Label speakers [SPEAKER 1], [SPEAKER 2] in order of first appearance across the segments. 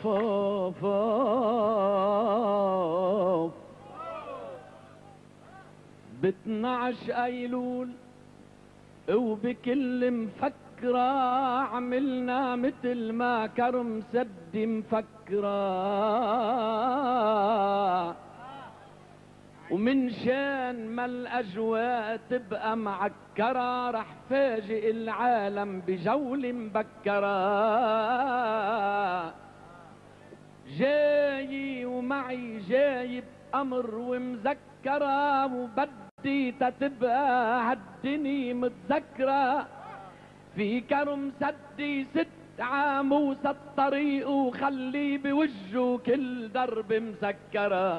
[SPEAKER 1] اوف اوف اوف ب12 ايلول وبكل مفكرة عملنا مثل ما كرم سدي مفكرة، ومن شان ما الاجواء تبقى معكرة رح فاجئ العالم بجولة مبكرة. جاي ومعي جايب امر ومذكرة، وبدي تتبقى هالدني متذكرة. في كرم سدي 6 عام وسط طريق، وخلي بوجهه كل درب مسكرة.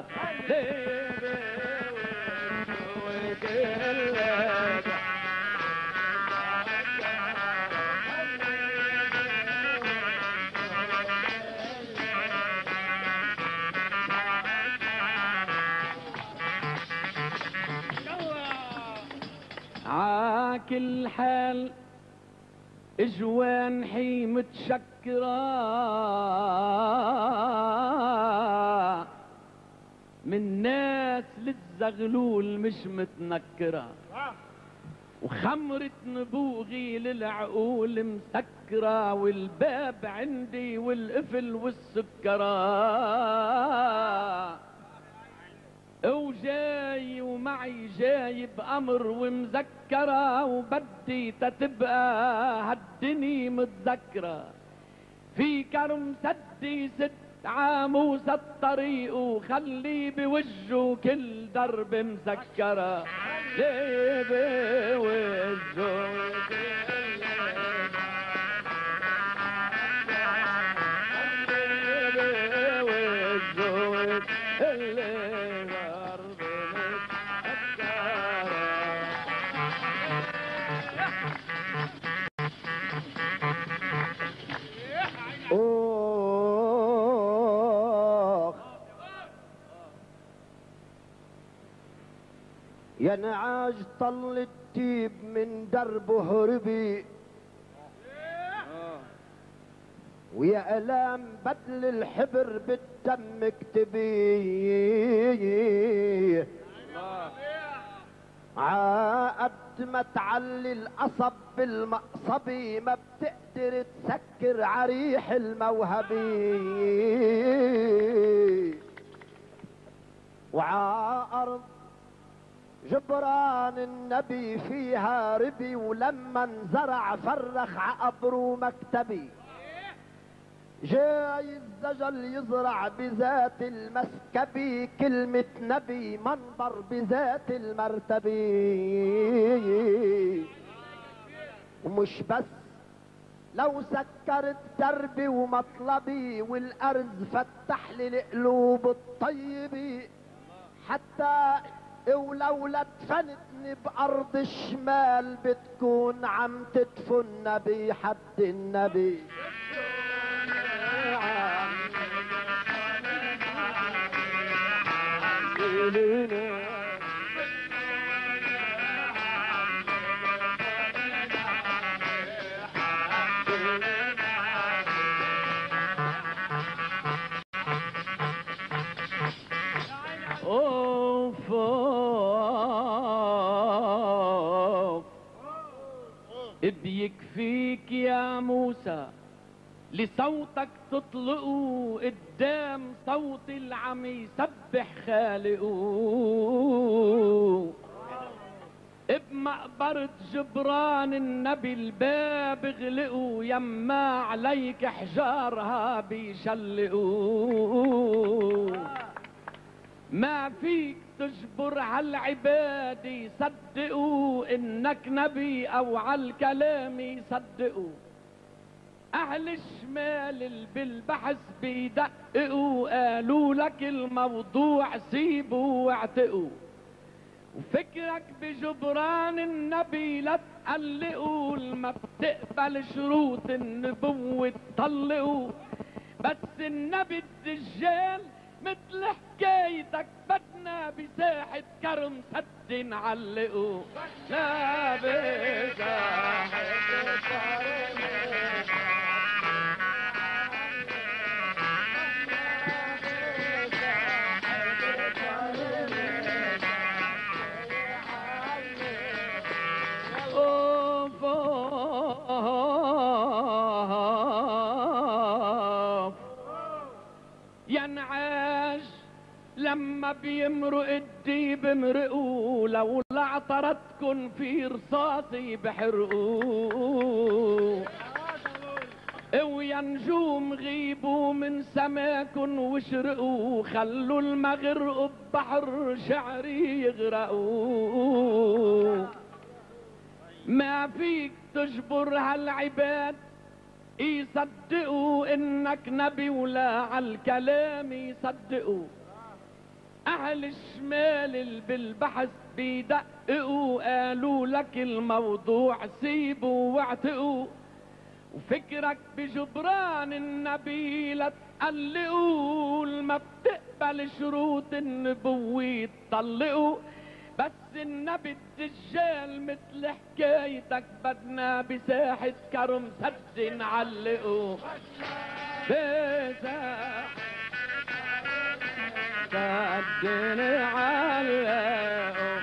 [SPEAKER 1] عاكل حال اجوان حي متشكرة من ناس للزغلول مش متنكرة، وخمرة نبوغي للعقول مسكرة، والباب عندي والقفل والسكرة. وجاي ومعي جايب امر ومذكرة، وبدي تتبقى هالدني متذكرة. في كرم سدي 6 عام وسط طريق، وخلي بوجهه كل درب مسكرة. ليه بوجهه
[SPEAKER 2] يا نعاج طل التيب من دربه هربي، ويا الام بدل الحبر بالدم اكتبي. عقد ما تعلي القصب بالمقصبي، ما بتقدر تسكر عريح الموهبي. وعارض جبران النبي فيها ربي، ولما انزرع فرخ عقبرو مكتبي. جاي الزجل يزرع بذات المسكبي، كلمة نبي منبر بذات المرتبي. ومش بس لو سكرت دربي ومطلبي، والارز فتح لي القلوب الطيبي. حتى ولو دفنتني بارض الشمال، بتكون عم تدفن بحد النبي.
[SPEAKER 1] اوف اوف بيكفيك يا موسى لصوتك تطلقوا قدام صوت العم يسبح خالقه. بمقبرة جبران النبي الباب غلقوا، يما عليك حجارها بيشلقوا. ما فيك تجبر هالعباد يصدقوا انك نبي، او عالكلام يصدقوا. اهل الشمال بالبحث بيدققوا، قالوا لك الموضوع سيبوا واعتقوا. وفكرك بجبران النبي لا تقلقوا، ما بتقبل شروط النبوة تطلقوا. بس النبي الدجال مثل حكايتك بدنا بساحة كرم سد نعلقوا. لا بساحة كرم ينعاش لما بيمرق الديب مرقوا، لولا اعترضكن في رصاصي بحرقوا. ويا نجوم غيبوا من سماكن واشرقوا، خلوا المغرق ببحر شعري يغرقوا. ما فيك تجبر هالعباد يصدقوا انك نبي، ولا عالكلام يصدقوا. اهل الشمال اللي بالبحث بيدققوا، قالوا لك الموضوع سيبوا واعتقوا. وفكرك بجبران النبي لا تقلقوا، ما بتقبل شروط النبوة تطلقوا. بس النبي الدجال مثل حكايتك، بدنا بساحة كرم سد نعلقوا. بساحة سد نعلقوا.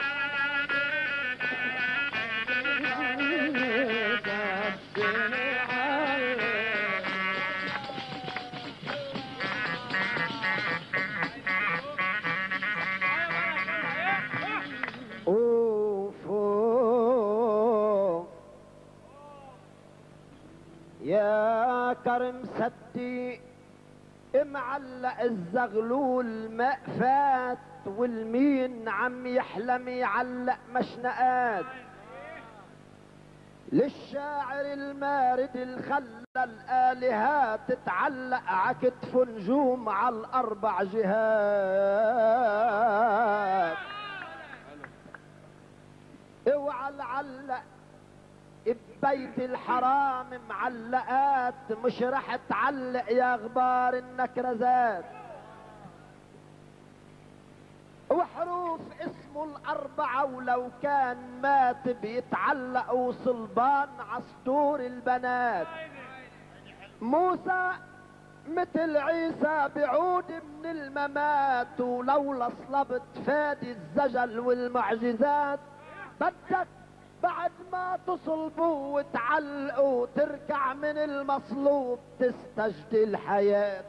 [SPEAKER 2] يا كرم سدي معلق الزغلول ما فات، والمين عم يحلم يعلق مشنقات. للشاعر المارد الخلى الآلهات تتعلق عكتف نجوم على الأربع جهات. اوعى العلق ببيت الحرام معلقات، مش رح تعلق يا غبار النكرزات. وحروف اسمه الأربعة ولو كان مات بيتعلقوا صلبان عصطور البنات. موسى مثل عيسى بعود من الممات، ولولا صلبت فادي الزجل والمعجزات. بدك بعد ما تصلبوا وتعلقوا تركع من المصلوب تستجدي الحياة.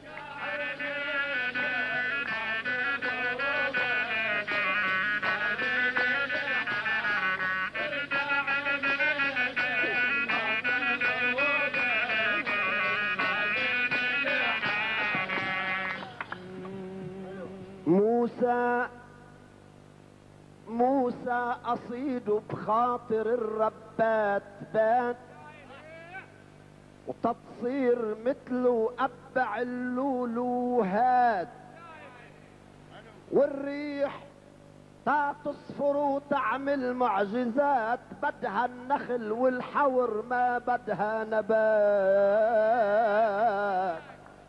[SPEAKER 2] موسى أصيد بخاطر الربات بات، وتتصير مثله أبع اللولوهات. والريح تصفر وتعمل معجزات، بدها النخل والحور ما بدها نبات.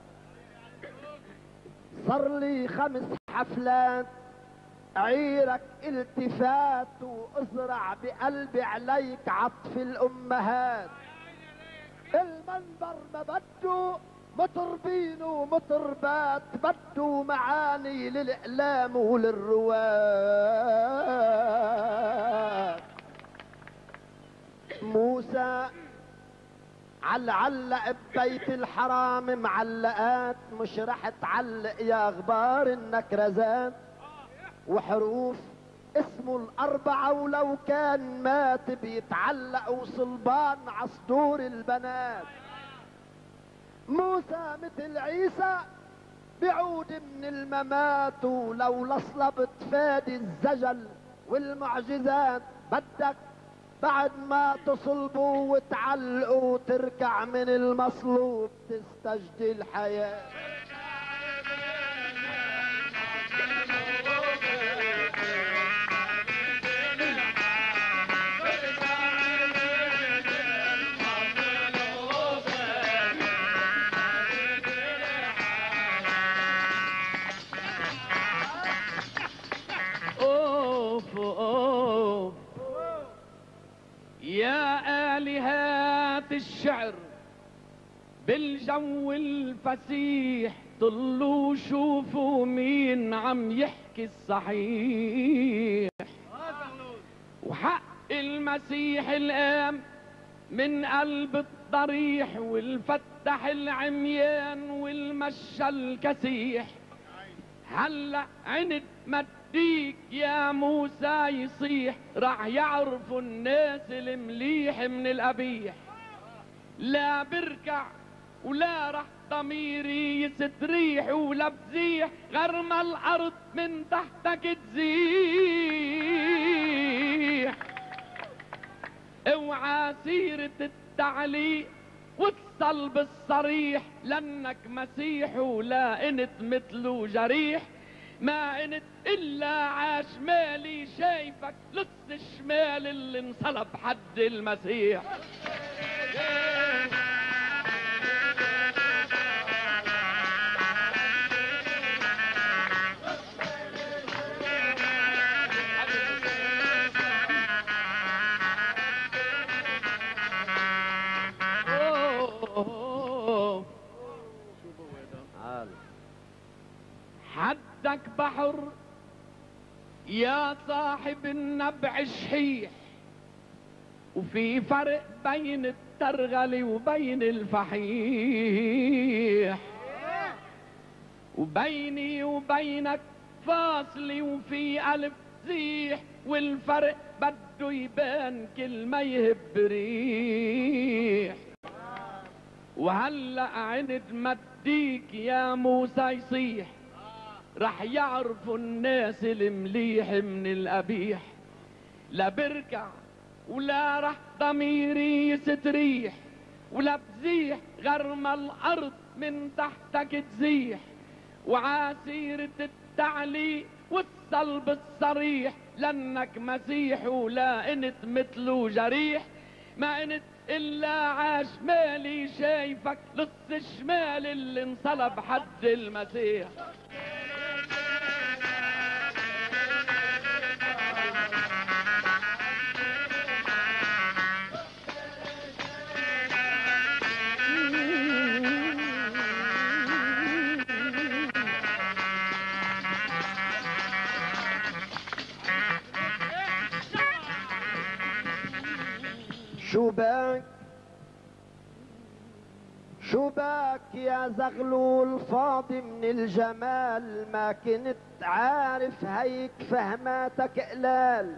[SPEAKER 2] صار لي 5 حفلات عيرك التفات، وازرع بقلبي عليك عطف الامهات. المنبر ما بده مطربين ومطربات، بده معاني للاقلام وللرواد. موسى علق ببيت الحرام معلقات، مش رح تعلق يا غبار النكرزات. وحروف اسمه الأربعة ولو كان مات بيتعلقوا صلبان عصدور البنات. موسى مثل عيسى بعود من الممات، ولو صلبت فادي الزجل والمعجزات. بدك بعد ما تصلبوا وتعلقوا تركع من المصلوب تستجدي الحياة.
[SPEAKER 1] يا آلهات الشعر بالجو الفسيح، طلوا شوفوا مين عم يحكي الصحيح. وحق المسيح القام من قلب ضريح والفتح العميان والمشى الكسيح. هلا عند مديك يا موسى يصيح، راح يعرفوا الناس المليح من القبيح. لا بركع ولا رح ضميري يستريح، ولا بزيح غير ما الارض من تحتك تزيح. اوعى سيرة التعليق واتصل بالصريح، لانك مسيح ولا انت مثله جريح. ما انت الا عشمالي شايفك لص الشمال اللي انصلب حد المسيح. حدك بحر يا صاحب النبع الشحيح، وفي فرق بين الترغل وبين الفحيح. وبيني وبينك فاصلي وفي ألف زيح، والفرق بده يبان كل ما يهب ريح. وهلأ عند مديك يا موسى يصيح، رح يعرفوا الناس المليح من القبيح. لا بركع ولا رح ضميري يستريح، ولا بزيح غير ما الارض من تحتك تزيح. وعسيرة التعليق والصلب الصريح، لانك مسيح ولا انت مثله جريح. ما انت الا عشمالي شايفك لص الشمال اللي انصلب حد المسيح.
[SPEAKER 2] شو باك يا زغلول فاضي من الجمال، ما كنت عارف هيك فهماتك قلال.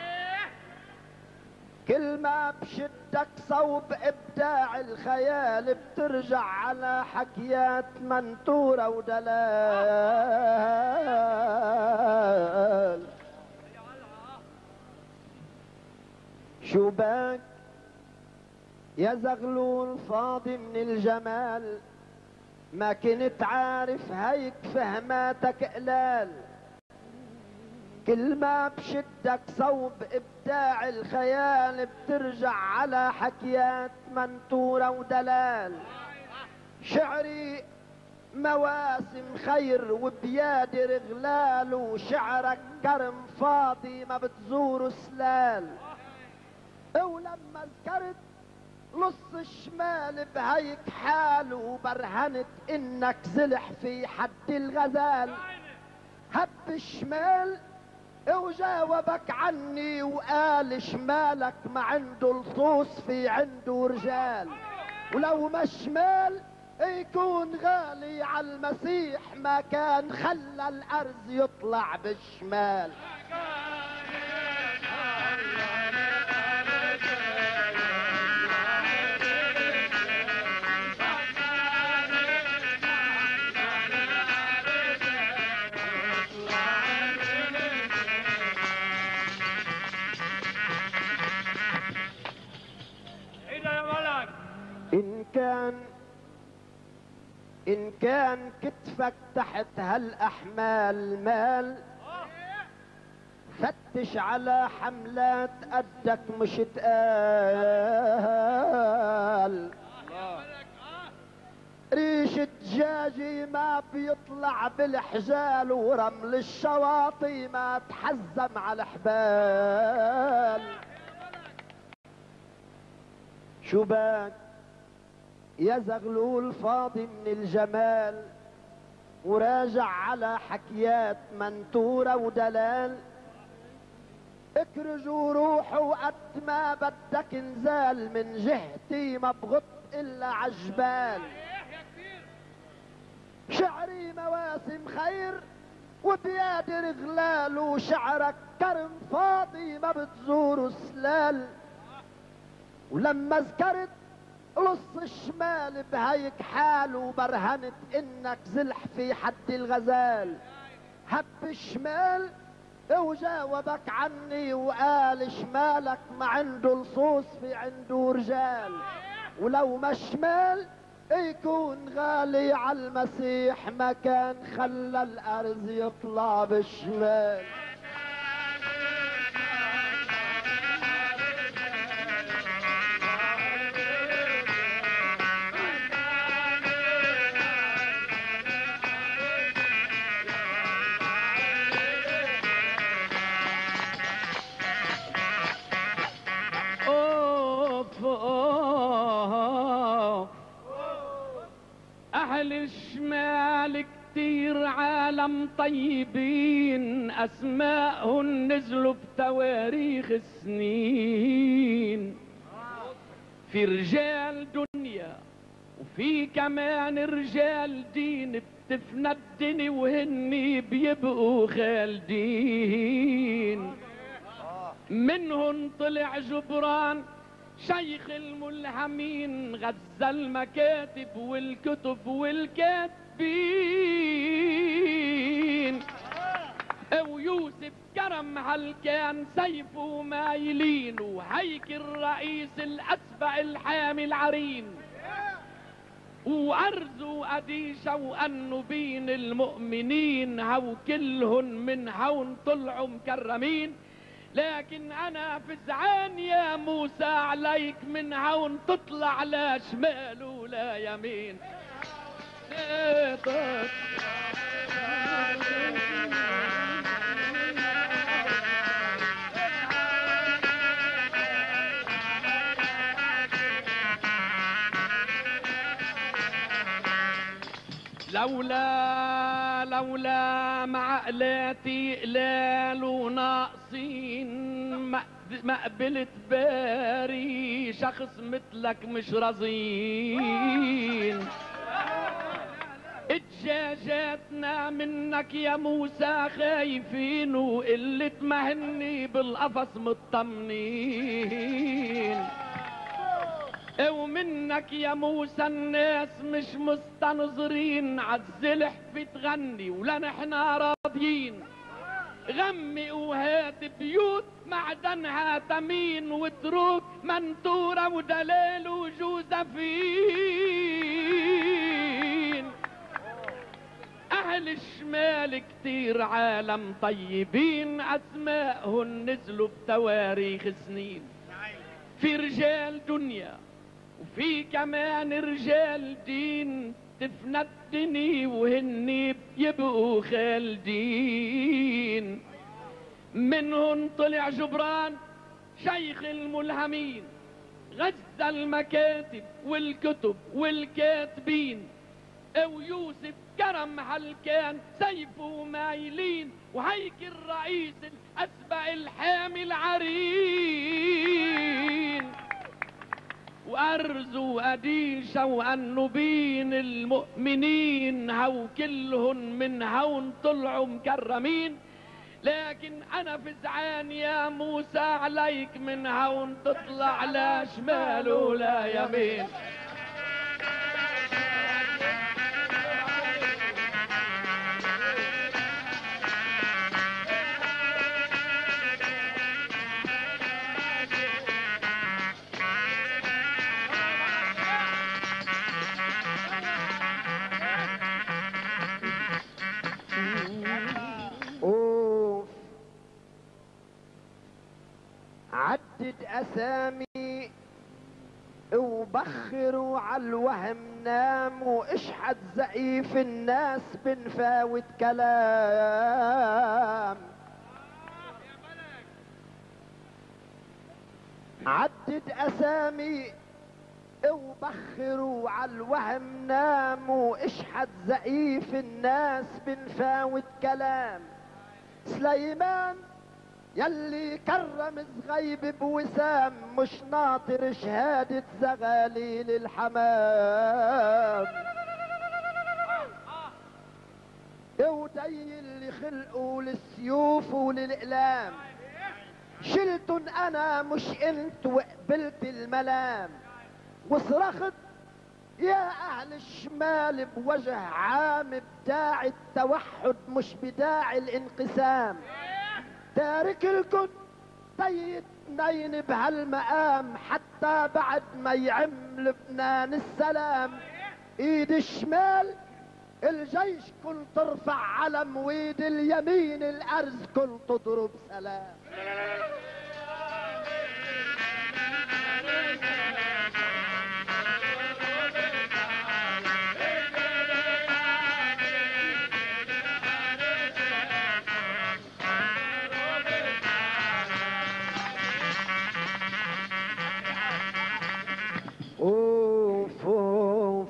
[SPEAKER 2] كل ما بشدك صوب ابداع الخيال، بترجع على حكيات منتورة ودلال. شو باك يا زغلول فاضي من الجمال، ما كنت عارف هيك فهماتك قلال. كل ما بشدك صوب ابداع الخيال، بترجع على حكيات منتورة ودلال. شعري مواسم خير وبيادر غلال، وشعرك كرم فاضي ما بتزور سلال. ولما ذكرت نص الشمال بهيك حال، وبرهنت انك زلح في حد الغزال. هب الشمال وجاوبك عني وقال شمالك ما عنده لصوص في عنده رجال. ولو ما شمال يكون غالي على المسيح، ما كان خلى الارز يطلع بالشمال. إن كان كتفك تحت هالأحمال مال، فتش على حملات قدك مش تقال. ريش الدجاجي ما بيطلع بالحجال، ورمل الشواطئ ما تحزم على الحبال. شو باك يا زغلول فاضي من الجمال، وراجع على حكيات منتورة ودلال. اكرج وروح وقد ما بدك انزال، من جهتي ما بغط الا عجبال. شعري مواسم خير وبيادر غلال، وشعرك كرم فاضي ما بتزور سلال. ولما ذكرت لص الشمال بهيك حال، وبرهنت انك زلح في حد الغزال. هب الشمال وجاوبك عني وقال شمالك ما عنده لصوص في عنده رجال. ولو ما شمال يكون غالي على المسيح، ما كان خلى الارز يطلع بالشمال.
[SPEAKER 1] أهل الشمال كتير عالم طيبين، أسماءهم نزلوا بتواريخ السنين. في رجال دنيا وفي كمان رجال دين، بتفنى الدنيا وهني بيبقوا خالدين. منهم طلع جبران شيخ الملهمين، غزى المكاتب والكتب والكاتبين. ويوسف كرم هل كان سيفه مايلين، وهيك الرئيس الأسبق الحامي العرين. وأرزوا أديشة وأنه بين المؤمنين، هو كلهن من هون طلعوا مكرمين. لكن انا فزعان يا موسى عليك، من هون تطلع لا شمال ولا يمين. لولا معقلاتي قلال وناقصين، ما قبلت باري شخص مثلك مش رزين. اتجاجاتنا منك يا موسى خايفين، وقلة مهني بالقفص مطمنين. ومنك يا موسى الناس مش مستنظرين، عالزلح بتغني ولا نحنا راضيين. غمي وهات بيوت معدنها تمين، وتروك منتورة ودلال وجوزفين. اهل الشمال كتير عالم طيبين، اسماءهن نزلوا بتواريخ سنين. في رجال دنيا وفي كمان رجال دين، تفنى الدنيا وهني يبقوا خالدين. منهم طلع جبران شيخ الملهمين، غزى المكاتب والكتب والكاتبين. ويوسف كرم هل كان سيفه مايلين، وهيك الرئيس الأسبق الحامي العرين. وأرزوا أديشة وأنه بين المؤمنين، هو كلهن من هون طلعوا مكرمين. لكن أنا فزعان يا موسى عليك، من هون تطلع لا شمال ولا يمين.
[SPEAKER 2] عدد اسامي وبخروا عالوهم نام، واشحد زقيف الناس بنفاوت كلام. عدد اسامي وبخروا عالوهم نام، واشحد زقيف الناس بنفاوت كلام. سليمان يلي كرم صغيب بوسام مش ناطر شهادة زغاليل الحمام. ودي اللي خلقوا للسيوف وللإقلام شلتن انا مش انت وقبلت الملام. وصرخت يا اهل الشمال بوجه عام بداعي التوحد مش بداعي الانقسام. تارك الكل طي اثنين بهالمقام حتى بعد ما يعم لبنان السلام. ايد الشمال الجيش كل ترفع علم وايد اليمين الارز كل تضرب سلام. اوف اوف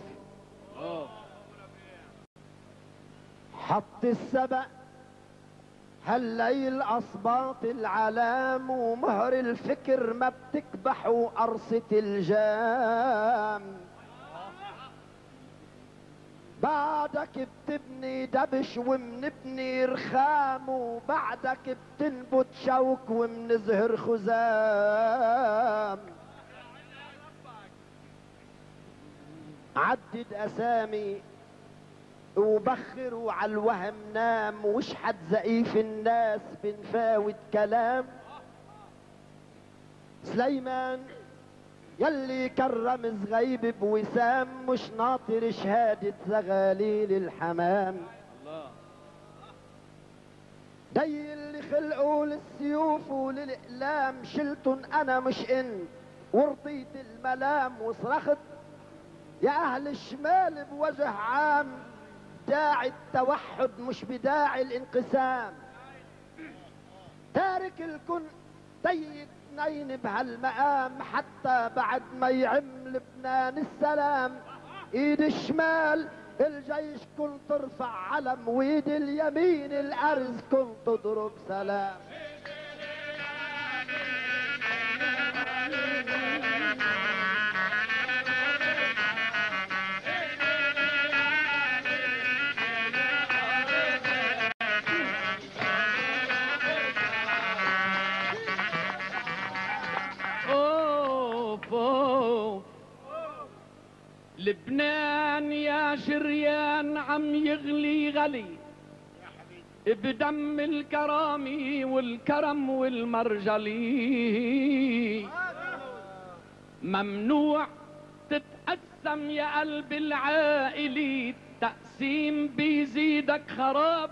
[SPEAKER 2] حط السبق هالليل اصباط العلام ومهر الفكر ما بتكبح وقرصة الجام. بعدك بتبني دبش ومنبني رخام وبعدك بتنبت شوك ومنزهر خزام. عدد اسامي وبخروا على الوهم نام واشحد زقيف الناس بنفاوت كلام. سليمان يلي كرم صغيب بوسام مش ناطر شهادة زغاليل الحمام. دي اللي خلقوا للسيوف وللإقلام شلتن انا مش انت ورضيت الملام. وصرخت يا اهل الشمال بوجه عام داعي التوحد مش بداعي الانقسام. تارك الكل طي اثنين بهالمقام حتى بعد ما يعم لبنان السلام. ايد الشمال الجيش كل ترفع علم وايد اليمين الارز كل تضرب سلام.
[SPEAKER 1] لبنان يا شريان عم يغلي غلي بدم الكرامي والكرم والمرجلي. ممنوع تتقسم يا قلب العائلي تقسيم بيزيدك خراب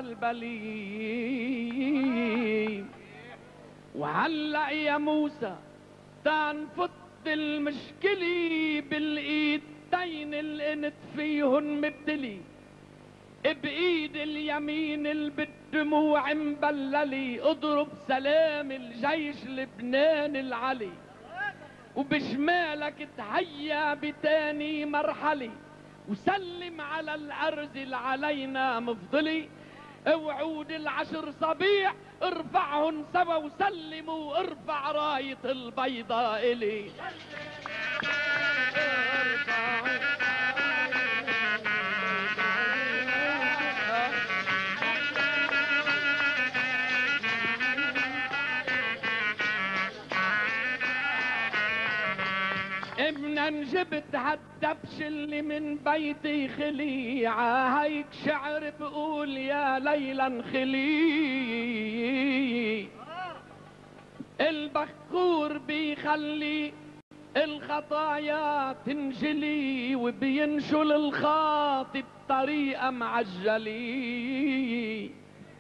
[SPEAKER 1] وبلبلي. وهلأ يا موسى تنفت المشكلة بالايدين الانت فيهن مبتلي. بايد اليمين اللي بالدموع مبللي اضرب سلام الجيش لبنان العلي. وبشمالك تهيا بتاني مرحلة وسلم على الارز اللي علينا مفضلي. وعود العشر صبيح ارفعهن سوا وسلموا ارفع راية البيضاء الي. ابنا جبت هالدبش اللي من بيتي خلي هيك شعر بقول يا ليلى انخلي. البخور بيخلي الخطايا تنجلي وبينشل الخاطي بطريقة معجلي.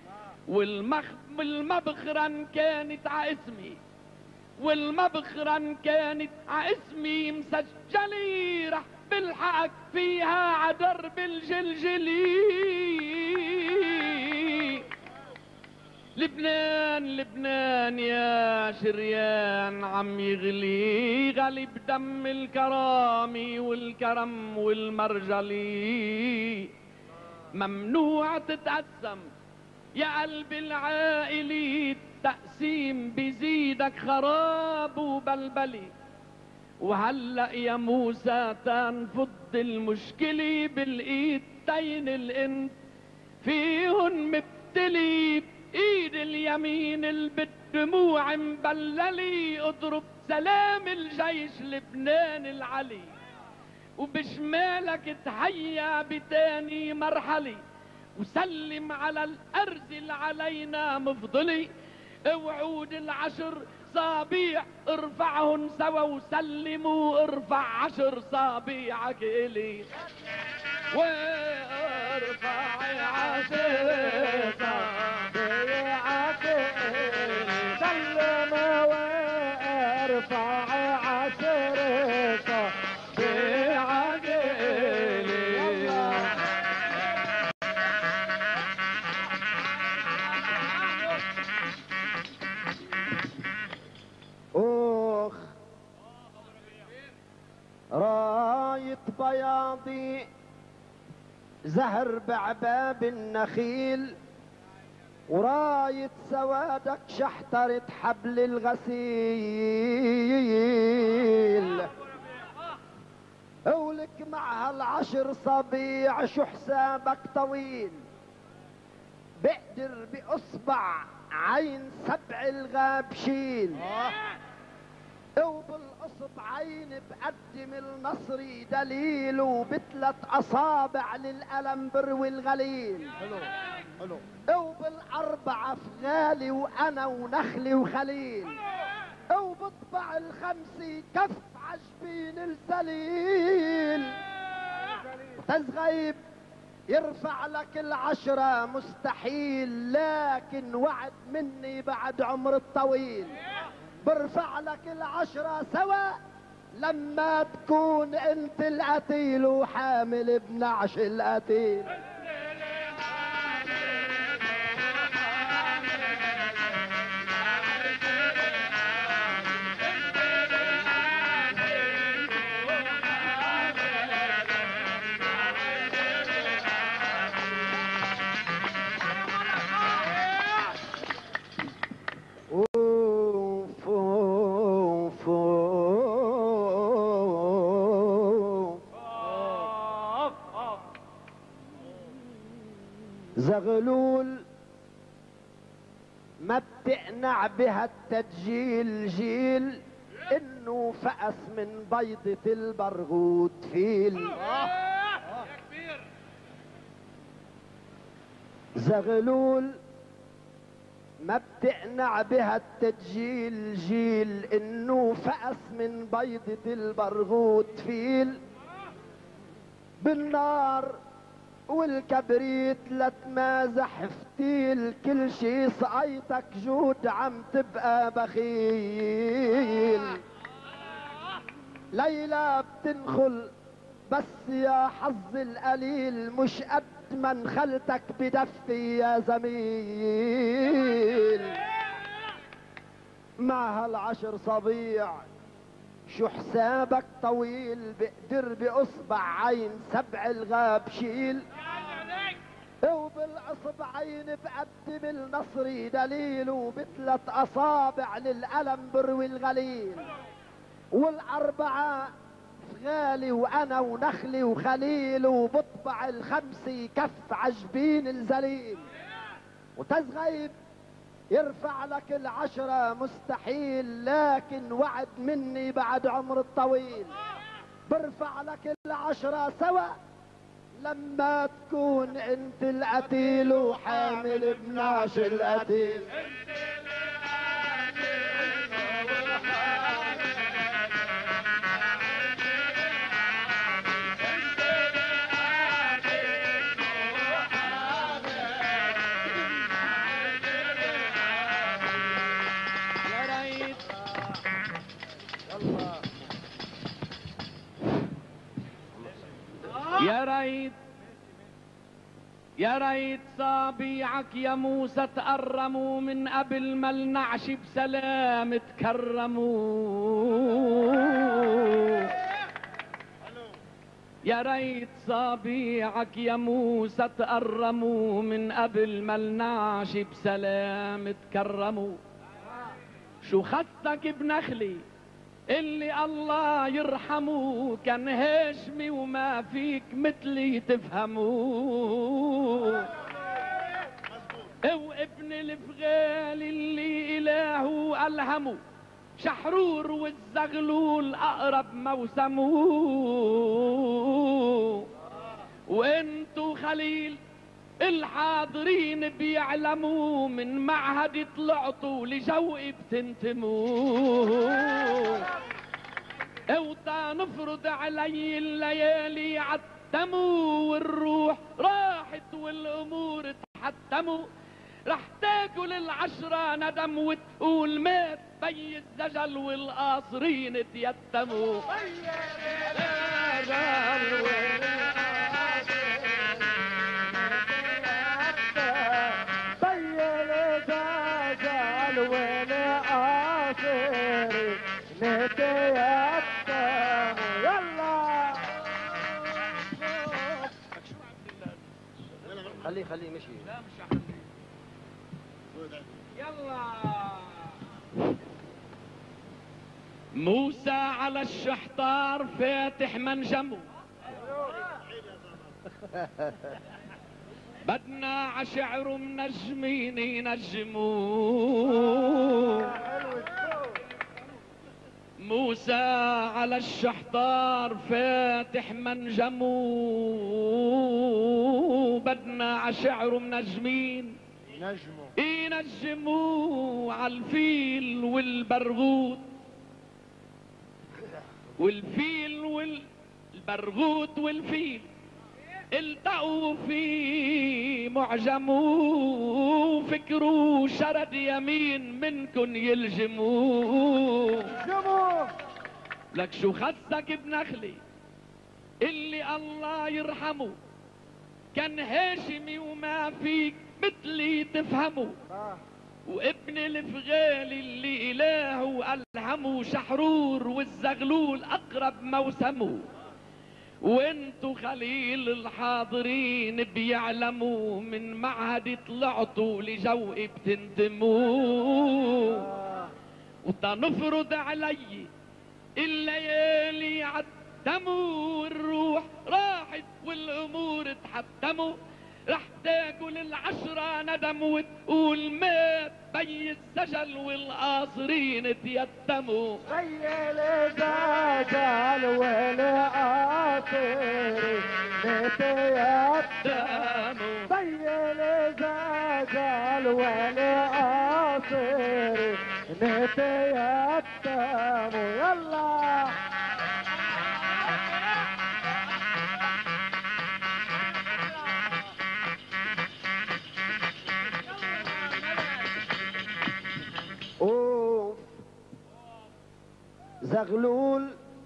[SPEAKER 1] والمبخرة كانت عاسمي والمبخرة كانت عاسمي مسجلي رح بلحقك فيها عدرب الجلجلي. لبنان لبنان يا شريان عم يغلي غلي بدم الكرامي والكرم والمرجلي. ممنوع تتقسم يا قلب العائلي التقسيم بيزيدك خراب وبلبلي. وهلأ يا موسى تنفض المشكلة بالايدتين الانت فيهن مبتلي، بايد اليمين اللي بالدموع مبللي اضرب سلام الجيش لبنان العلي، وبشمالك تحيا بتاني مرحلة، وسلم على الارز اللي علينا مفضلي. وعود العشر صابيع ارفعهن سوا وسلموا، ارفع 10 صابيعك الي وارفع 10 صابيعك الي،
[SPEAKER 2] سلم وارفع 10
[SPEAKER 1] صابيعك الي.
[SPEAKER 2] اخ راية بياضي زهر بعباب النخيل، وراية سوادك شحترت حبل الغسيل، ولك مع هالعشر صبيع شو حسابك طويل، بقدر بأصبع عين 7 الغاب شيل، وبالاصبعين بقدم النصري دليل، وب3 أصابع للألم بروي الغليل،
[SPEAKER 3] حلو حلو.
[SPEAKER 2] وبال4 فغالي وانا ونخلي وخليل، وبطبع ال5 كف عجبين الزليل، تزغيب يرفع لك ال10 مستحيل، لكن وعد مني بعد عمر الطويل برفع لك ال10 سوا لما تكون انت القتيل وحامل بنعش القتيل. زغلول ما بتقنع بها التدجيل جيل، انه فأس من بيضة البرغوث فيل. زغلول ما بتقنع بها التدجيل جيل، انه فأس من بيضة البرغوث فيل. بالنار والكبريت لا تمازح فتيل، كل شي سقيتك جود عم تبقى بخيل. ليلى بتنخل بس يا حظ القليل، مش قد ما انخلتك بدفي يا زميل. مع هال10 صبيع شو حسابك طويل، بقدر بأصبع عين 7 الغاب شيل، وبالاصبعين بقدم النصري دليل، وب3 أصابع للألم بروي الغليل، وال4 فغالي وانا ونخلي وخليل، وبطبع ال5 كف عجبين الزليل. وتزغيب يرفع لك ال10 مستحيل، لكن وعد مني بعد عمر الطويل برفع لك ال10 سوا لما تكون انت القتيل وحامل بنعش القتيل.
[SPEAKER 1] يا ريت يا ريت صابيعك يا موسى تقرموا من قبل ما النعش بسلام تكرموا. يا ريت صابيعك يا موسى تقرموا من قبل ما النعش بسلام تكرموا. شو خصك بنخلي اللي الله يرحمه كان هاشمي وما فيك مثلي تفهموه. وابن الفغال اللي إلهه ألهمه شحرور والزغلول أقرب موسموه. وانتو خليل الحاضرين بيعلموا من معهد طلعتوا لجوء بتنتموا. اوتا نفرض علي الليالي عتموا والروح راحت والامور تحتموا. رح تاكل العشرة ندم وتقول مات بي الزجل والقاصرين تيتموا.
[SPEAKER 2] خليه مشي.
[SPEAKER 1] لا مش هخليه. يلا. موسى على الشحطار فاتح منجمه. بدنا عشعر منجمين ينجموه. موسى على الشحطار فاتح منجمه. بدنا عشعر منجمين ينجموه على الفيل والبرغوث. والفيل والبرغوث والفيل التقوا في معجمو. فكروا شرد يمين منكن يلجموه. لك شو خصك بنخلي اللي الله يرحمه كان هاشمي وما فيك مثلي تفهمه. وابن الفغال اللي إلهه ألهمه شحرور والزغلول أقرب موسمه. وانتو خليل الحاضرين بيعلموا من معهد طلعتوا لجوء بتنتموا. وتنفرض علي الليالي عتموا والروح راحت والامور تحتموا. رح تاكل العشرة ندم وتقول مات بي السجل والقاصرين تيتموا.
[SPEAKER 2] بي الزجل والقاصرين تيتموا. بي الزجل والقاصرين تيتموا. يلا زغلول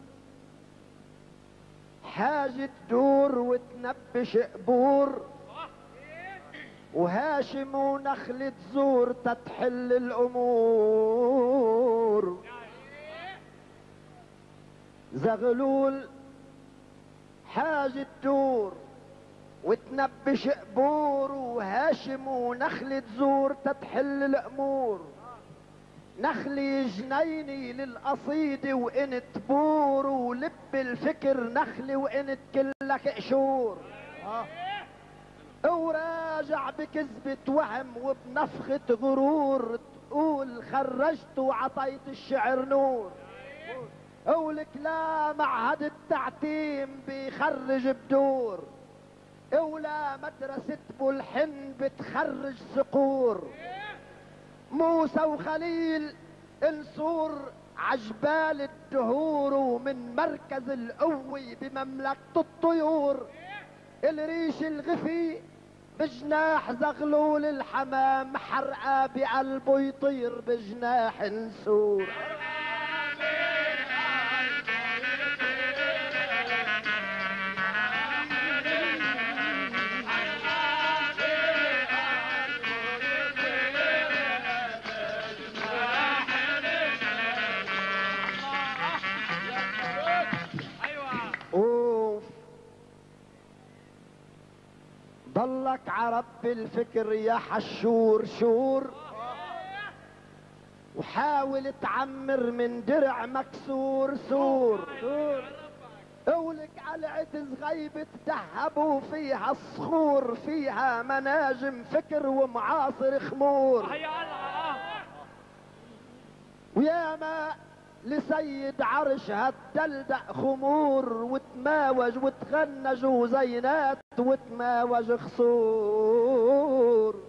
[SPEAKER 2] حاجة تدور وتنبش قبور. وهاشم ونخلة زور تتحل الأمور. زغلول حاجة تدور وتنبش قبور. وهاشم ونخلة زور تتحل الأمور. نخلي جنيني للقصيدة وانت بور. ولب الفكر نخلي وانت كلك قشور. وراجع بكذبة وهم وبنفخة غرور. تقول خرجت وعطيت الشعر نور. قولك لا معهد التعتيم بيخرج بدور. ولا مدرسة بلحن بتخرج صقور. موسى وخليل انصور عجبال الدهور. ومن مركز القوة بمملكة الطيور. الريش الغفي بجناح زغلول الحمام. حرقة بقلبه يطير بجناح نسور. ضلك عرب الفكر يا حشور شور. وحاول تعمر من درع مكسور سور. اولك قلعة صغيبة ذهبوا فيها الصخور، فيها مناجم فكر ومعاصر خمور. ويا ما لسيد عرش هالدلدق خمور، وتماوج وتغنج وزينات وتماوج خصور.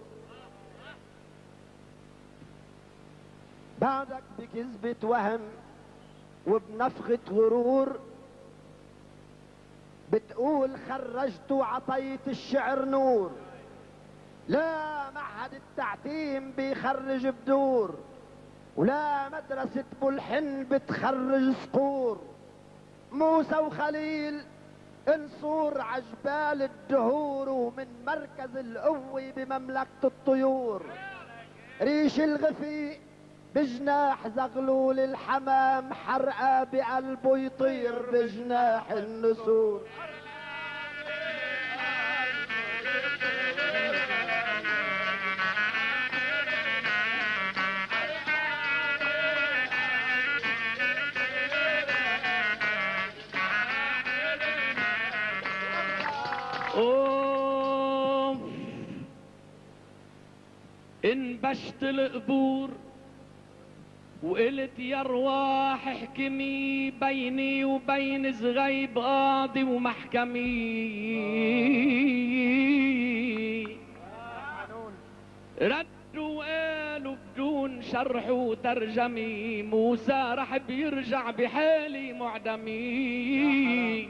[SPEAKER 2] بعدك بكذبة وهم وبنفخة غرور، بتقول خرجت وعطيت الشعر نور. لا معهد التعتيم بيخرج بدور، ولا مدرسة بلحن بتخرج صقور. موسى وخليل انصور عجبال الدهور، ومن مركز القوة بمملكة الطيور. ريش الغفيق بجناح زغلول الحمام، حرقة بقلبه يطير بجناح النسور.
[SPEAKER 1] انبشت القبور وقلت يا رواح احكمي بيني وبين زغيب قاضي ومحكمي. ردوا وقالوا بدون شرح وترجمي، موسى رح بيرجع بحالي معدمي.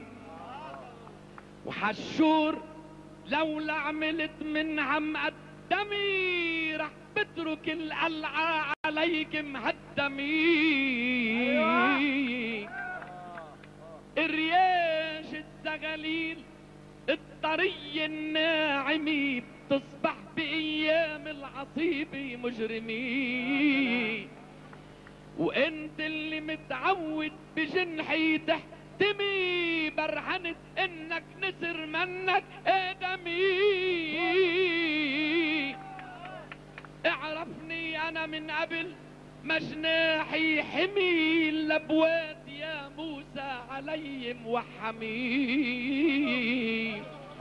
[SPEAKER 1] وحشور لولا عملت من عم قدمي، رح بترك القلعة عليك مهدمي. الرياش الزغاليل الطري الناعمي، بتصبح بأيام العصيبة مجرمي. وانت اللي متعود بجنحي تحتمي، برهنت انك نسر منك ادمي. اعرفني انا من قبل ما جناحي حمي، الابوات يا موسى علي موحمي.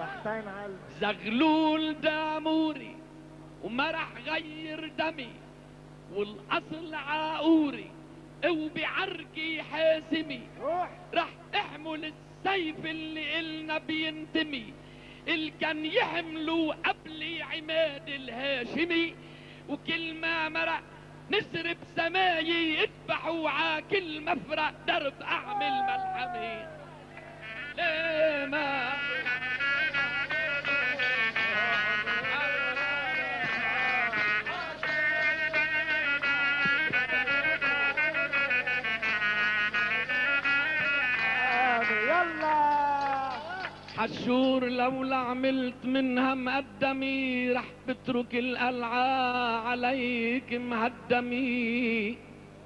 [SPEAKER 1] زغلول داموري وما رح غير دمي، والاصل عاقوري وبعركي حاسمي. رح احمل السيف اللي النا بينتمي، اللي كان يحملوا قبلي عماد الهاشمي. وكل ما مرق نسر بسمايي، اذبحوا عاكل مفرق درب اعمل ملحمي. ليه ما حشور لولا عملت منها مقدمي، رح بترك القلعة عليك مهدمي.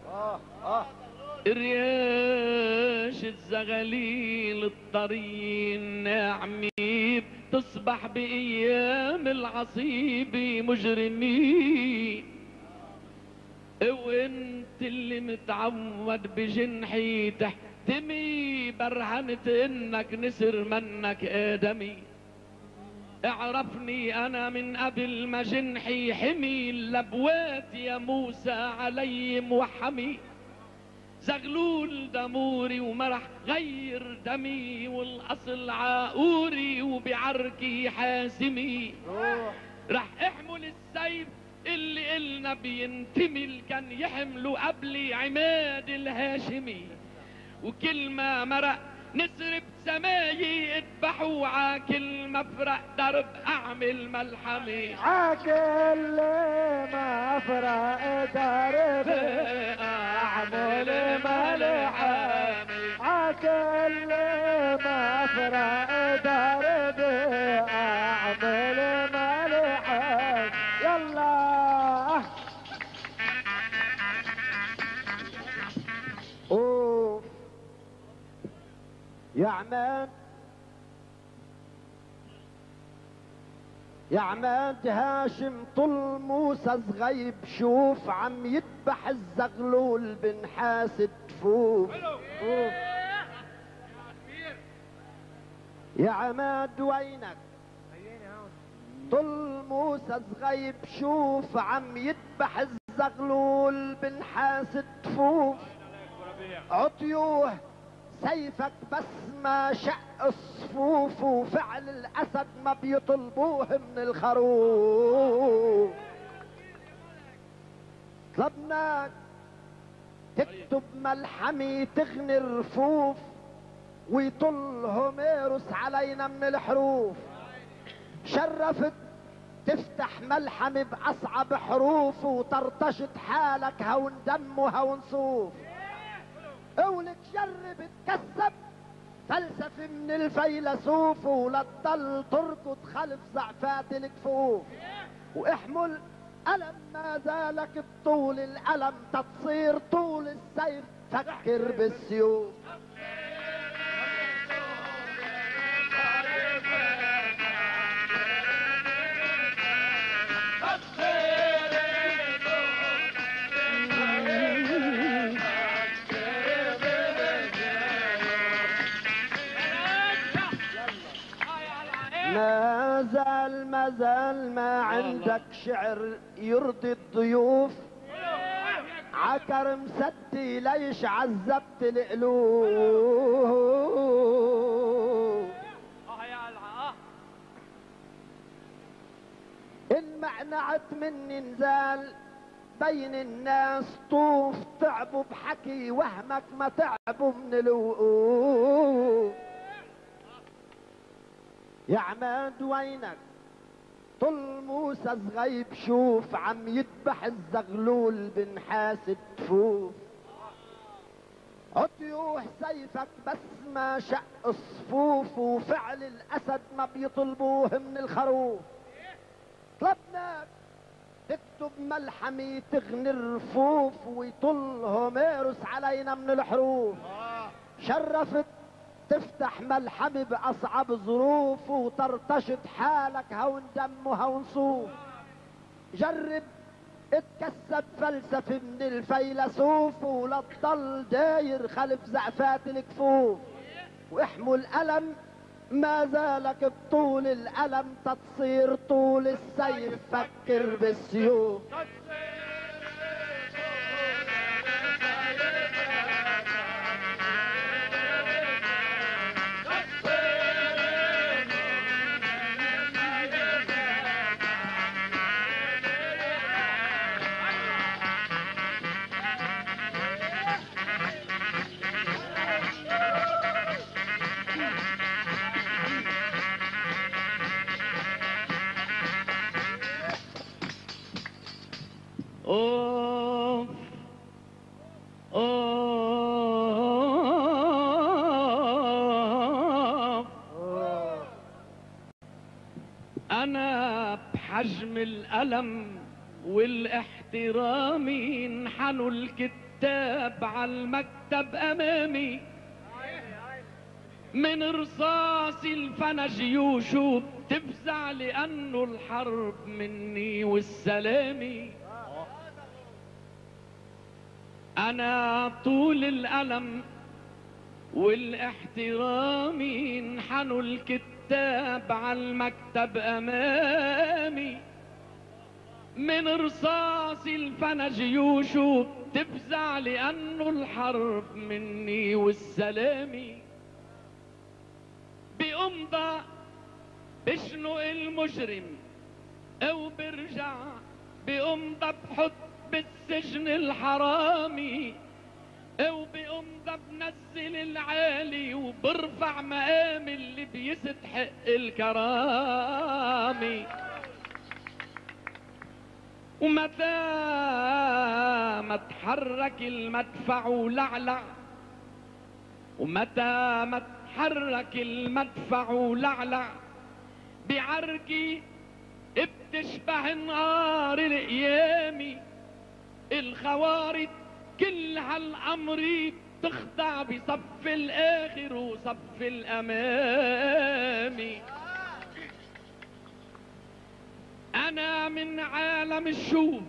[SPEAKER 1] الرياش الزغاليل الطري الناعمي، بتصبح بأيام العصيبة مجرمي. وانت اللي متعود بجنحي تحتمي، برهنت انك نسر منك ادمي. اعرفني انا من قبل ما جنحي حمي، اللبوات يا موسى علي موحمي. زغلول دموري وما رح غير دمي، والاصل عاقوري وبعركي حاسمي. رح احمل السيف اللي النا بينتمي، اللي كان يحملوا قبلي عماد الهاشمي. وكل ما مرق نسر بسمايي، اذبحوا عاكل مفرق درب اعمل ملحمي.
[SPEAKER 2] عاكل مفرق درب اعمل ملحمي. عاكل مفرق درب اعمل ملحمي. يلا اوف يا عمان، يا عماد هاشم طول موسى صغيب شوف عم يذبح الزغلول بنحاس تفوف. يا عماد وينك طول موسى صغيب شوف عم يذبح الزغلول بنحاس تفوف. عطيوه سيفك بس ما شق الصفوف وفعل الاسد ما بيطلبوه من الخروف. طلبناك تكتب ملحمي تغني الرفوف ويطل هوميروس علينا من الحروف. شرفت تفتح ملحم باصعب حروف وطرطشت حالك هون دم وهون صوف. قولك جرب تكسب فلسفة من الفيلسوف ولا تضل تركض خلف زعفات الكفوف. واحمل ألم ما زالك بطول الألم تتصير طول السيف فكر بالسيوف. ما زال ما عندك شعر يرضي الضيوف. عكر مسدي ليش عذبت القلوب. إن معنعت مني نزال بين الناس طوف تعبوا بحكي وهمك ما تعبوا من الوقوف. يا عماد وينك طل موسى صغيب شوف عم يذبح الزغلول بنحاس تفوف. عطيوه سيفك بس ما شق الصفوف وفعل الاسد ما بيطلبوه من الخروف. طلبناك تكتب ملحمي تغني الرفوف ويطل هوميروس علينا من الحروف. شرفت تفتح ملحم باصعب ظروف وطرطشت حالك هون دم وهون صوف. جرب اتكسب فلسفة من الفيلسوف ولا تضل داير خلف زعفات الكفوف. واحمل ألم ما زالك بطول الألم تتصير طول السيف فكر بالسيوف.
[SPEAKER 1] أوف أوف أنا بحجم الألم والاحترام انحنوا الكتاب على المكتب أمامي. من رصاص الفنا جيوش بتفزع لأنه الحرب مني والسلامي. أنا طول الألم والاحترام انحنوا الكتاب على المكتب أمامي. من رصاص الفنا جيوش بتفزع لأنه الحرب مني والسلامي. بأمضى بشنق المجرم أو برجع بأمضى بحط بالسجن الحرامي او بأمضى بنزل العالي وبرفع مقام اللي بيستحق الكرامي. ومتى ما تحرك المدفع ولعلع ومتى ما تحرك المدفع ولعلع بعركي بتشبه نهار القيامي. الخوارج كل هالأمر بتخضع بصف الآخر وصف الأمامي. انا من عالم الشوف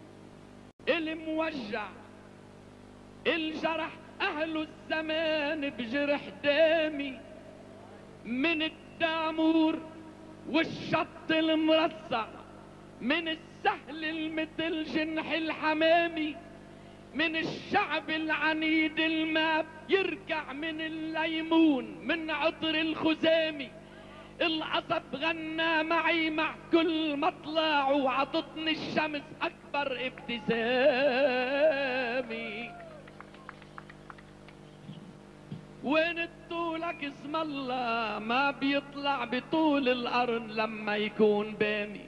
[SPEAKER 1] الموجع الجرح اهل الزمان بجرح دامي، من الدامور والشط المرصع، من السهل المثل جنح الحمامي، من الشعب العنيد الماب يركع، من الليمون من عطر الخزامي. القصب غنى معي مع كل مطلع، وعطتني الشمس اكبر ابتسامي. وين الطولك اسم الله ما بيطلع بطول القرن لما يكون بامي.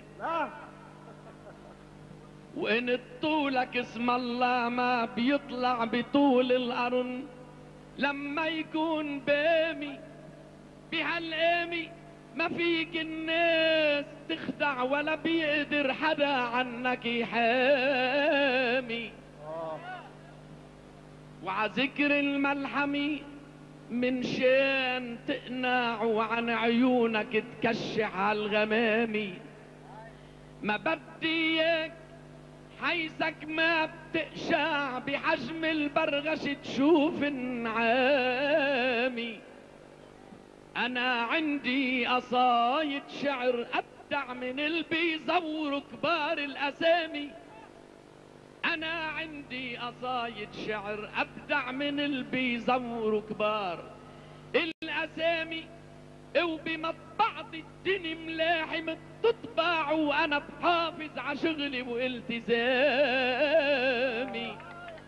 [SPEAKER 1] وإن الطولك اسم الله ما بيطلع بطول القرن لما يكون بامي. بهالقامي ما فيك الناس تخدع، ولا بيقدر حدا عنك يحامي. وعذكر الملحمي من شان تقنع، وعن عيونك تكشح عالغمامي. ما بدي اياك حيثك ما بتقشع، بحجم البرغش تشوف النعامي. انا عندي قصايد شعر ابدع من اللي بيزوروا كبار الاسامي. انا عندي قصايد شعر ابدع من اللي بيزوروا كبار الاسامي. وبمطبعة الدنيا ملاحم تطبع، وانا بحافظ على شغلي والتزامي.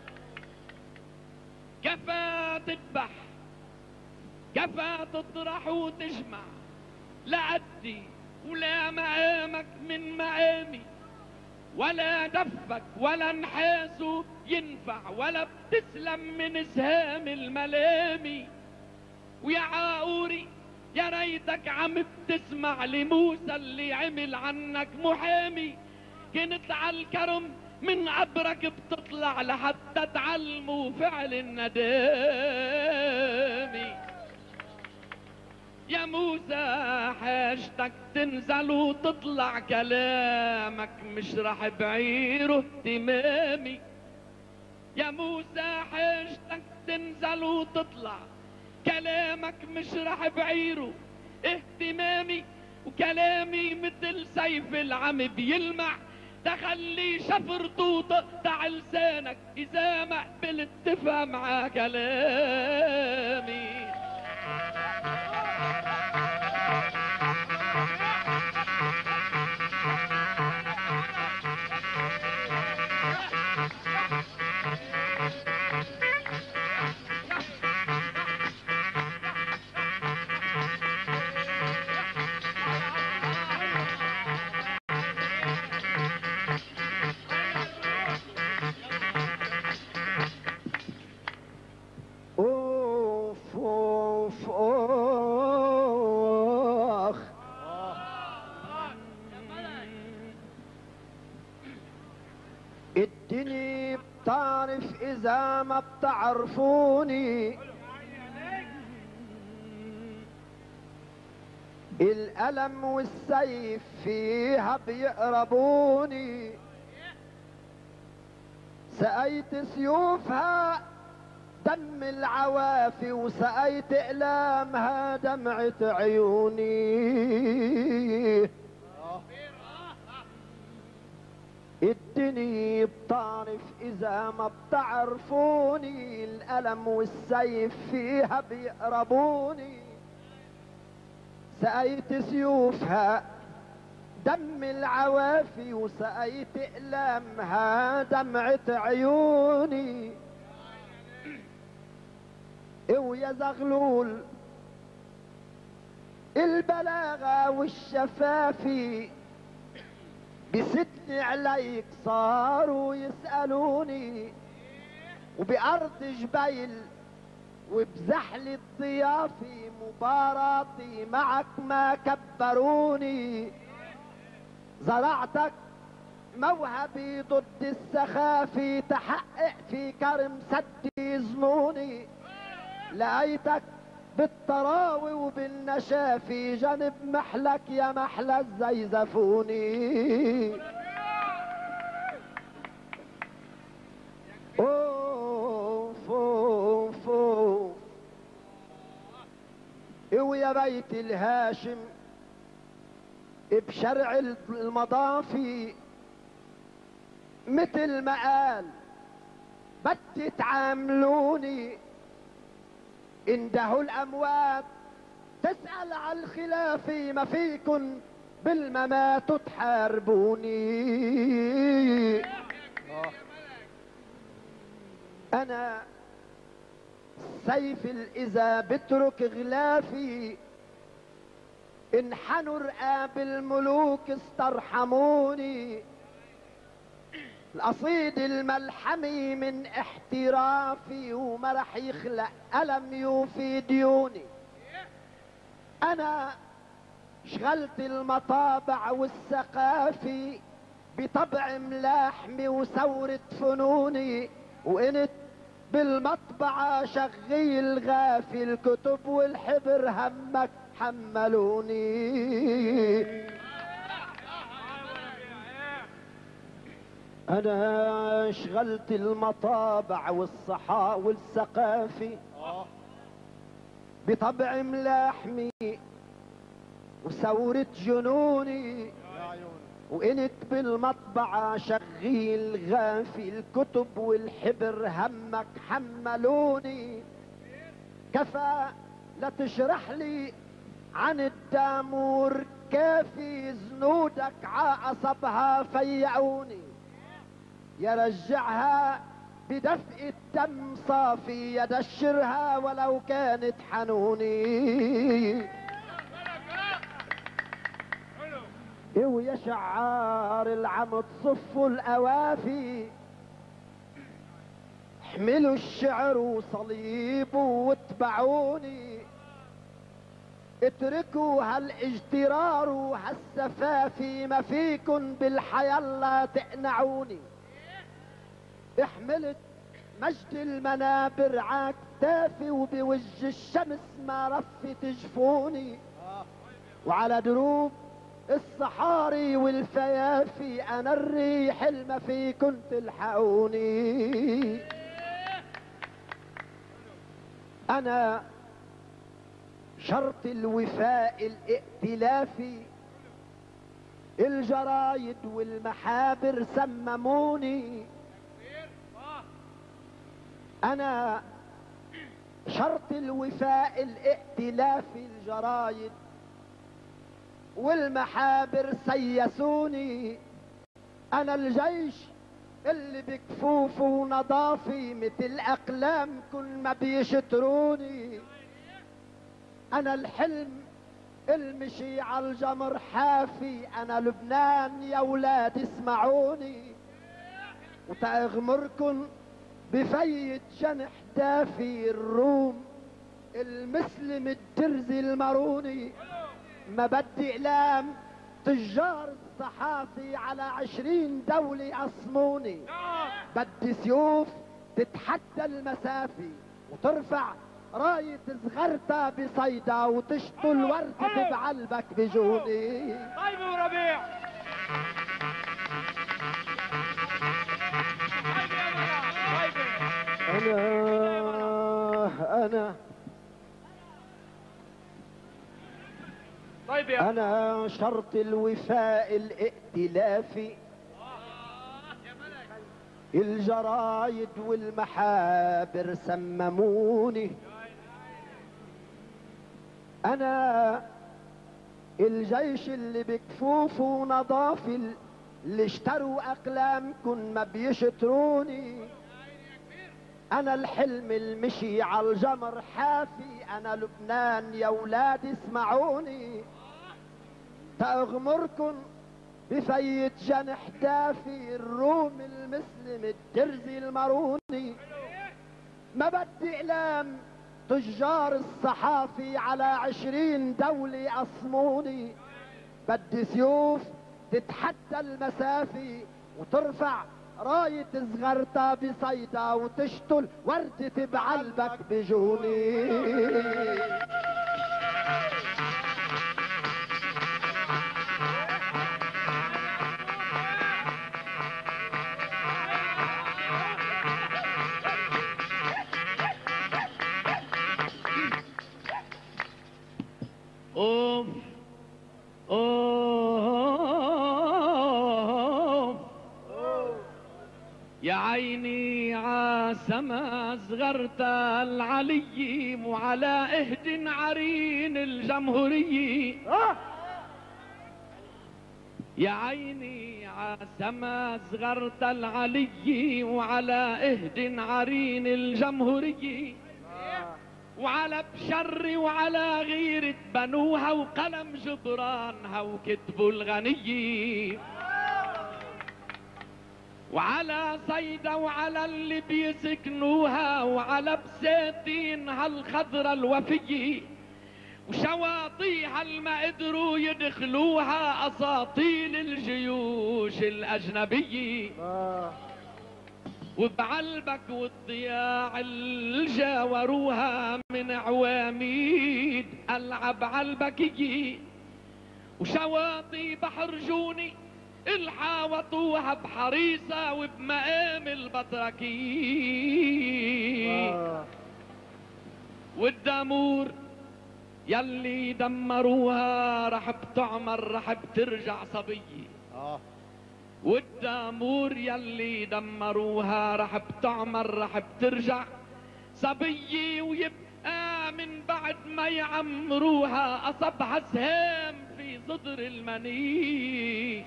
[SPEAKER 1] كفى تذبح كفى تطرح وتجمع، لا أدي ولا مقامك من مقامي، ولا دفك ولا نحاسه ينفع، ولا بتسلم من سهام الملامي. ويا عاقوري يا ريتك عم بتسمع لموسى اللي عمل عنك محامي. كنت عالكرم من قبرك بتطلع لحتى تعلموا فعل الندامي. يا موسى حاجتك تنزل وتطلع، كلامك مش رح بعيره اهتمامي. يا موسى حاجتك تنزل وتطلع، كلامك مش رح بعيره اهتمامي. وكلامي مثل سيف العم بيلمع، تخلي شفرته تقطع لسانك اذا ما قبلت تفهم ع كلامي.
[SPEAKER 2] اوف اوف اوخ. اديني بتعرف اذا ما بتعرفوني، الألم والسيف فيها بيقربوني. سقيت سيوفها دم العوافي، وسقيت اقلامها دمعة عيوني. ادني بتعرف اذا ما بتعرفوني، الألم والسيف فيها بيقربوني. سقيت سيوفها دم العوافي، وسقيت اقلامها دمعة عيوني. ويا زغلول البلاغة والشفافي، بسدني عليك صاروا يسألوني. وبأرض جبيل وبزحل الضيافي، مباراتي معك ما كبروني. زرعتك موهبي ضد السخافي، تحقق في كرم سدي ظنوني. لقيتك بالطراوي وبالنشافي جنب محلك يا محلى الزيزفوني. اوف اوف اوف ويا بيت الهاشم بشرع المضافي مثل ما قال بدي تعاملوني. انده الاموات تسأل على الخلاف ما فيكن بالممات تحاربوني. انا سيف اذا بترك غلافي انحنوا رقاب الملوك استرحموني. القصيد الملحمي من احترافي وما رح يخلق ألم يوفي ديوني. انا شغلت المطابع والثقافي بطبع ملاحمي وثورة فنوني. وانت بالمطبعة شغيل غافي الكتب والحبر همك حملوني. انا شغلت المطابع والثقافي بطبع ملاحمي وثورة جنوني. وانت بالمطبعة شغيل غافي الكتب والحبر همك حملوني. كفى لا تشرح لي عن الدامور كافي زنودك عقصبها فيعوني. يرجعها بدفء الدم صافي يدشرها ولو كانت حنوني. ويا شعار العم تصفوا الاوافي احملوا الشعر وصليبه واتبعوني. اتركوا هالاجترار وهالسفافي ما فيكن بالحياة لا تقنعوني. احملت مجد المنابر عكتافي وبوجه الشمس ما رفت جفوني. وعلى دروب الصحاري والفيافي انا الريح الما فيكن تلحقوني. انا شرط الوفاء الائتلافي الجرايد والمحابر سمموني. انا شرط الوفاء الائتلافي الجرايد والمحابر سيسوني. انا الجيش اللي بكفوف ونظافي مثل اقلام كل ما بيشتروني. انا الحلم المشي على الجمر حافي. انا لبنان يا ولاد اسمعوني. وتأغمركن بفية جنح دافي الروم المسلم الترزي الماروني. ما بدي اعلام تجار الصحافي على 20 دولة اصموني. بدي سيوف تتحدى المسافي وترفع راية صغرتها بصيدا وتشطل وردة بعلبك بجوني.
[SPEAKER 1] طيب وربيع
[SPEAKER 2] انا
[SPEAKER 1] طيب يا
[SPEAKER 2] انا شرط الوفاء الائتلافي الجرايد والمحابر سمموني. انا الجيش اللي بكفوف ونظافي اللي اشتروا اقلامكن ما بيشتروني. انا الحلم المشي على الجمر حافي. انا لبنان يا ولاد اسمعوني. تأغمركن بفية جنح دافي الروم المسلم الترزي الماروني. ما بدي اعلام تجار الصحافي على 20 دولة اصموني. بدي سيوف تتحدى المسافي وترفع راية صغرتها بصيدا وتشتل وردة بعلبك بجوني.
[SPEAKER 1] اوف اوف يا عيني عاسما صغرت العلي وعلى اهد عرين الجمهورية. يا عيني عاسما صغرت العلي وعلى اهد عرين الجمهورية، وعلى بشر وعلى غيرة بنوها وقلم جبرانها وكتبوا الغنية، وعلى صيدا وعلى اللي بيسكنوها وعلى بساتينها الخضرة الوفية وشواطيها الما قدروا يدخلوها اساطيل الجيوش الاجنبية، وبعلبك والضياع اللي جاوروها من عواميد العب علبكية، وشواطي بحر جوني الحاوطوها بحريصة وبمقام البطركية، والدامور يلي دمروها رح بتعمر رح بترجع صبية. والدامور يلي دمروها رح بتعمر رح بترجع صبية، ويبقى من بعد ما يعمروها أصبها سهام في صدر المني.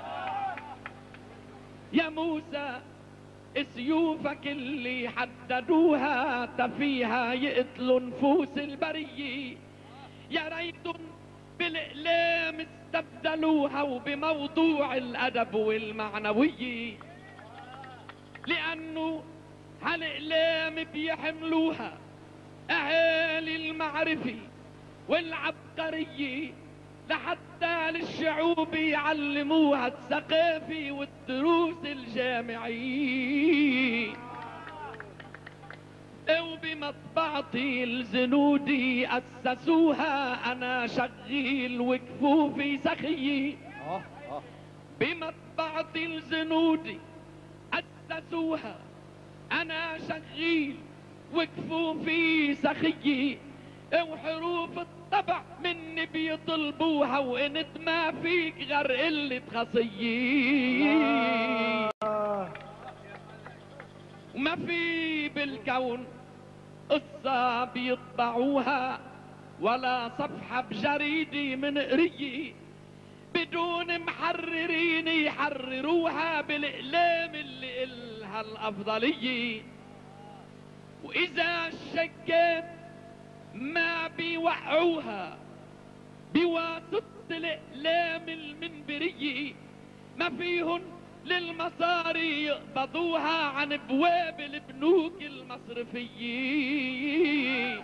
[SPEAKER 1] يا موسى سيوفك اللي حددوها تفيها يقتلوا نفوس البرية، يا ريتن بالإقلام استبدلوها وبموضوع الأدب والمعنوية، لأنه هالإقلام بيحملوها أهالي المعرفة والعبقرية لحتى للشعوب يعلموها الثقافة والدروس الجامعية. وبمطبعتي الزنودي أسسوها أنا شغيل وكفوفي سخية. بمطبعتي الزنودي أسسوها أنا شغيل وكفوفي سخية، وحروف الطبع مني بيطلبوها وانت ما فيك غير قلة خصية. وما في بالكون قصة بيطبعوها ولا صفحة بجريدة من قرية بدون محررين يحرروها بالإقلام اللي إلها الأفضلية. وإذا شكيت ما بيوقعوها بواسطة الإقلام المنبرية، ما فيهن للمصاري يقبضوها عن ابواب البنوك المصرفية.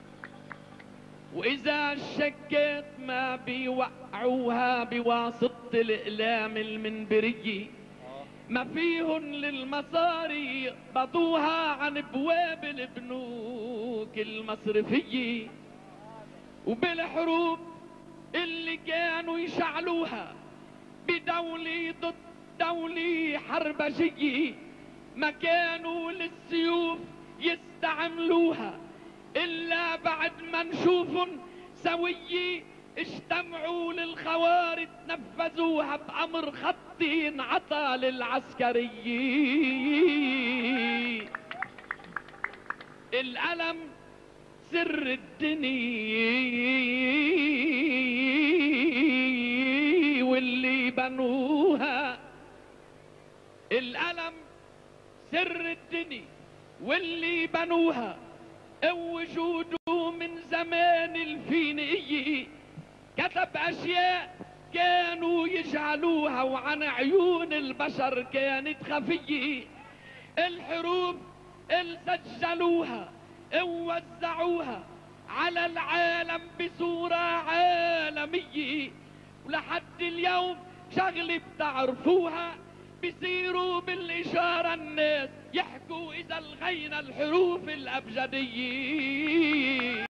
[SPEAKER 1] واذا شكيت ما بيوقعوها بواسطة الاقلام المنبرية، ما فيهن للمصاري يقبضوها عن ابواب البنوك المصرفية. وبالحروب اللي كانوا يشعلوها بدولة ضد دولة حربشية، ما كانوا للسيوف يستعملوها إلا بعد ما نشوفن سوية اجتمعوا للخوارج نفذوها بأمر خطي انعطى للعسكرية. الألم سر الدنيا واللي بنوها، الألم سر الدنيا واللي بنوها، وجوده من زمان الفينية كتب أشياء كانوا يجعلوها وعن عيون البشر كانت خفية. الحروب اللي سجلوها ووزعوها على العالم بصورة عالمية، ولحد اليوم شغلة بتعرفوها بيصيروا بالإشارة الناس يحكوا إذا الغينا الحروف الأبجدية.